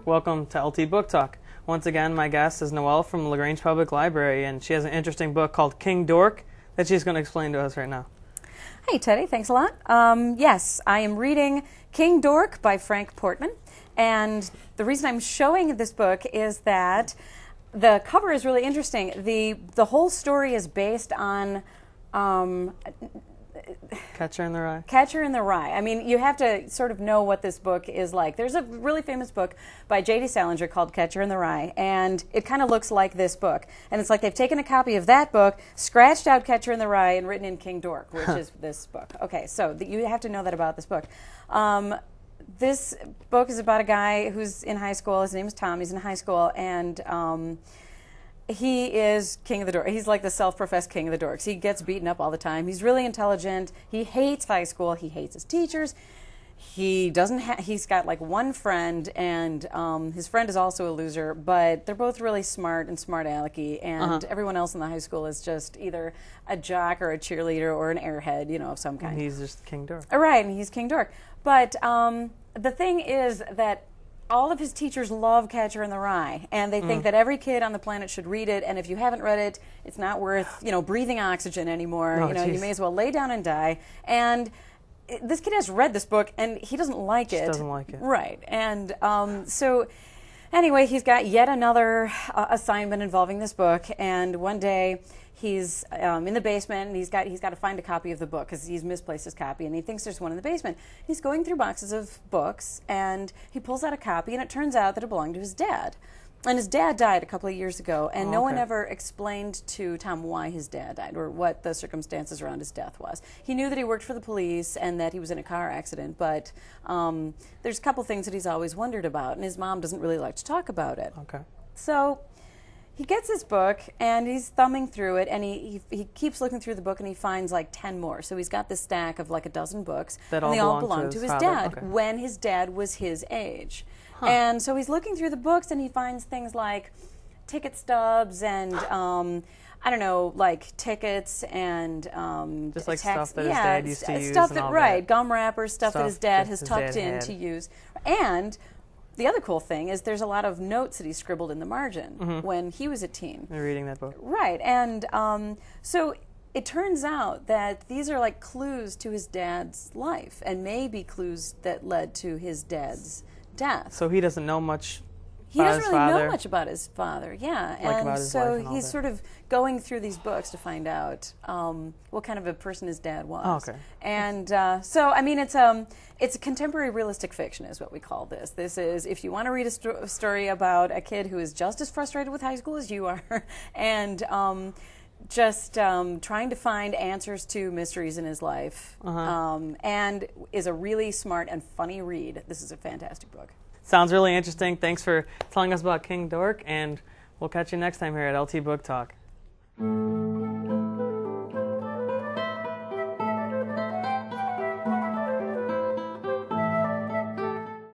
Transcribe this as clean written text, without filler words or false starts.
Welcome to LT Book Talk. Once again, my guest is Noelle from LaGrange Public Library, and she has an interesting book called King Dork that she's going to explain to us right now. Hey, Teddy, thanks a lot. Yes, I am reading King Dork by Frank Portman, and the reason I'm showing this book is that the cover is really interesting. The whole story is based on Catcher in the Rye. Catcher in the Rye. I mean, you have to sort of know what this book is like. There's a really famous book by J.D. Salinger called Catcher in the Rye, and it kind of looks like this book. And it's like they've taken a copy of that book, scratched out Catcher in the Rye, and written in King Dork, which is this book. Okay, so you have to know that about this book. This book is about a guy who's in high school. His name is Tom. He's in high school, and he is king of the dorks. He's like the self-professed king of the dorks. He gets beaten up all the time. He's really intelligent. He hates high school. He hates his teachers. He's got like one friend, and his friend is also a loser, but they're both really smart and smart-alecky, and everyone else in the high school is just either a jock or a cheerleader or an airhead, of some kind. And he's just King Dork. Right, and he's King Dork. But the thing is that all of his teachers love Catcher in the Rye, and they think that every kid on the planet should read it, and if you haven't read it, it's not worth, breathing oxygen anymore. Oh, you may as well lay down and die. And this kid has read this book, and he doesn't like it. Doesn't like it. Right. And so anyway, he's got yet another assignment involving this book, and one day he's in the basement, and he's got to find a copy of the book because he's misplaced his copy, and he thinks there's one in the basement. He's going through boxes of books, and he pulls out a copy, and it turns out that it belonged to his dad. And his dad died a couple of years ago, and no one ever explained to Tom why his dad died or what the circumstances around his death was. He knew that he worked for the police and that he was in a car accident, but there's a couple things that he's always wondered about, and his mom doesn't really like to talk about it. Okay. So he gets this book, and he's thumbing through it, and he keeps looking through the book, and he finds like 10 more. So he's got this stack of like a dozen books, that and they all belong to his father. dad when his dad was his age. And so he's looking through the books, and he finds things like ticket stubs and I don't know, like tickets and just like stuff that his dad used to use. Stuff and that all right, that. gum wrappers, stuff that his dad has tucked in to use. And the other cool thing is there's a lot of notes that he scribbled in the margin when he was a teen. You're reading that book. Right, and so it turns out that these are like clues to his dad's life, and maybe clues that led to his dad's death. So he doesn't know much He about doesn't his really father. know much about his father, yeah. Like And about his so life and all he's that. sort of going through these books to find out what kind of a person his dad was. Oh, okay. And so, I mean, it's a contemporary realistic fiction is what we call this. This is, if you want to read a story about a kid who is just as frustrated with high school as you are, and just trying to find answers to mysteries in his life, and is a really smart and funny read. This is a fantastic book. Sounds really interesting. Thanks for telling us about King Dork, and we'll catch you next time here at LT Book Talk.